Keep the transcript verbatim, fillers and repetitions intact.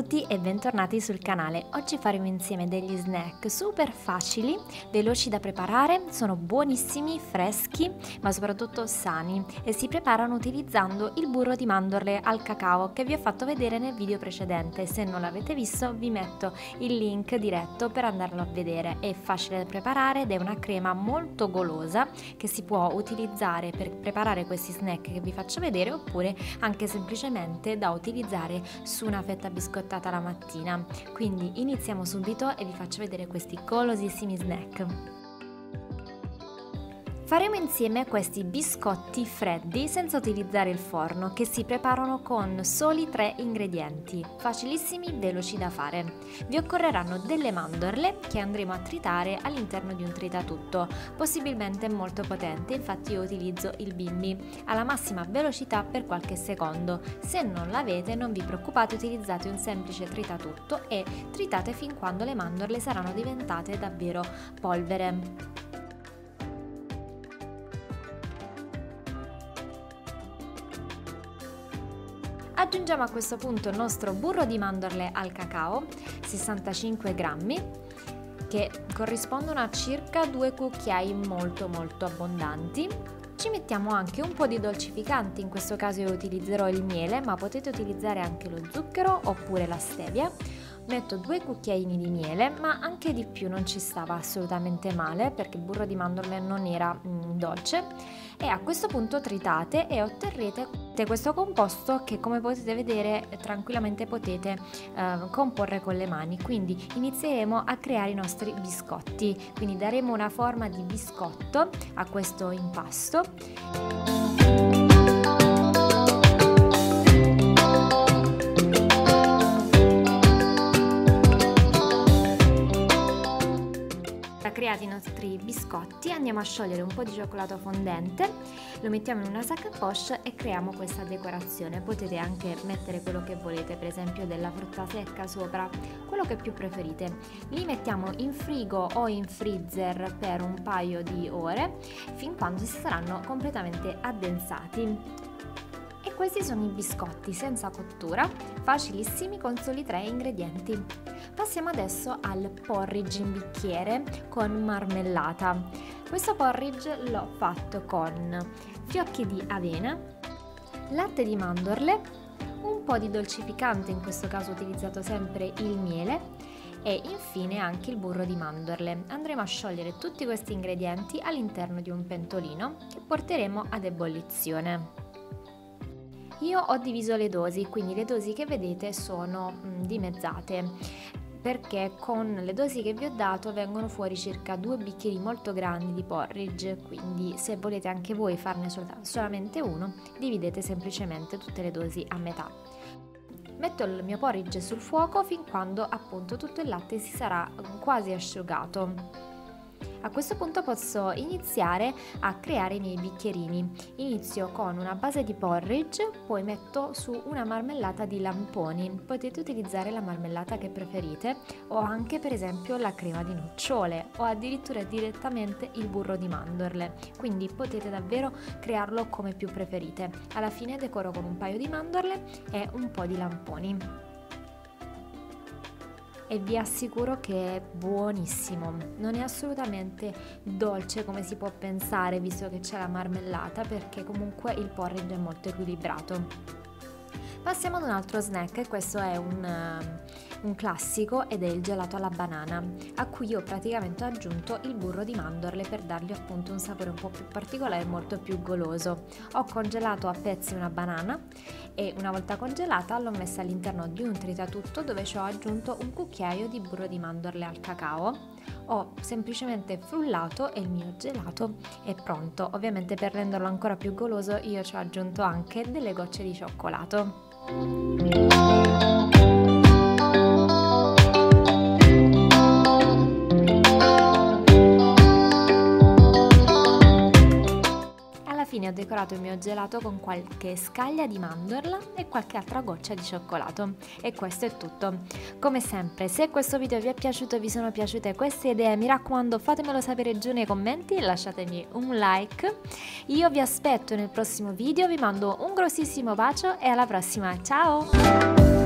tutti e bentornati sul canale. Oggi faremo insieme degli snack super facili, veloci da preparare, sono buonissimi, freschi ma soprattutto sani e si preparano utilizzando il burro di mandorle al cacao che vi ho fatto vedere nel video precedente. Se non l'avete visto vi metto il link diretto per andarlo a vedere. È facile da preparare ed è una crema molto golosa che si può utilizzare per preparare questi snack che vi faccio vedere, oppure anche semplicemente da utilizzare su una fetta biscottata la mattina. Quindi iniziamo subito e vi faccio vedere questi golosissimi snack. Faremo insieme questi biscotti freddi senza utilizzare il forno, che si preparano con soli tre ingredienti, facilissimi, veloci da fare. Vi occorreranno delle mandorle che andremo a tritare all'interno di un tritatutto, possibilmente molto potente, infatti io utilizzo il Bimbi alla massima velocità per qualche secondo. Se non l'avete non vi preoccupate, utilizzate un semplice tritatutto e tritate fin quando le mandorle saranno diventate davvero polvere. Aggiungiamo a questo punto il nostro burro di mandorle al cacao, sessantacinque grammi, che corrispondono a circa due cucchiai molto molto abbondanti. Ci mettiamo anche un po' di dolcificante, in questo caso io utilizzerò il miele, ma potete utilizzare anche lo zucchero oppure la stevia. Metto due cucchiaini di miele, ma anche di più non ci stava assolutamente male perché il burro di mandorle non era mm, dolce. E a questo punto tritate e otterrete questo composto che, come potete vedere, tranquillamente potete eh, comporre con le mani. Quindi inizieremo a creare i nostri biscotti, quindi daremo una forma di biscotto a questo impasto. Creati i nostri biscotti, andiamo a sciogliere un po' di cioccolato fondente, lo mettiamo in una sac à poche e creiamo questa decorazione. Potete anche mettere quello che volete, per esempio della frutta secca sopra, quello che più preferite. Li mettiamo in frigo o in freezer per un paio di ore fin quando si saranno completamente addensati. E questi sono i biscotti senza cottura, facilissimi con soli tre ingredienti. Passiamo adesso al porridge in bicchiere con marmellata. Questo porridge l'ho fatto con fiocchi di avena, latte di mandorle, un po' di dolcificante, in questo caso ho utilizzato sempre il miele, e infine anche il burro di mandorle. Andremo a sciogliere tutti questi ingredienti all'interno di un pentolino che porteremo ad ebollizione. Io ho diviso le dosi, quindi le dosi che vedete sono mh, dimezzate, perché con le dosi che vi ho dato vengono fuori circa due bicchieri molto grandi di porridge, quindi se volete anche voi farne sol- solamente uno, dividete semplicemente tutte le dosi a metà. Metto il mio porridge sul fuoco fin quando appunto tutto il latte si sarà quasi asciugato. A questo punto posso iniziare a creare i miei bicchierini. Inizio con una base di porridge, poi metto su una marmellata di lamponi. Potete utilizzare la marmellata che preferite o anche per esempio la crema di nocciole o addirittura direttamente il burro di mandorle. Quindi potete davvero crearlo come più preferite. Alla fine decoro con un paio di mandorle e un po' di lamponi. E vi assicuro che è buonissimo, non è assolutamente dolce come si può pensare visto che c'è la marmellata, perché comunque il porridge è molto equilibrato. Passiamo ad un altro snack, questo è un, uh, un classico ed è il gelato alla banana, a cui io praticamente ho aggiunto il burro di mandorle per dargli appunto un sapore un po' più particolare e molto più goloso. Ho congelato a pezzi una banana e una volta congelata l'ho messa all'interno di un tritatutto dove ci ho aggiunto un cucchiaio di burro di mandorle al cacao. Ho semplicemente frullato e il mio gelato è pronto. Ovviamente per renderlo ancora più goloso io ci ho aggiunto anche delle gocce di cioccolato. Alla fine ho decorato il mio gelato con qualche scaglia di mandorla e qualche altra goccia di cioccolato. E questo è tutto. Come sempre, se questo video vi è piaciuto e vi sono piaciute queste idee, mi raccomando fatemelo sapere giù nei commenti e lasciatemi un like. Io vi aspetto nel prossimo video, vi mando un grossissimo bacio e alla prossima, ciao!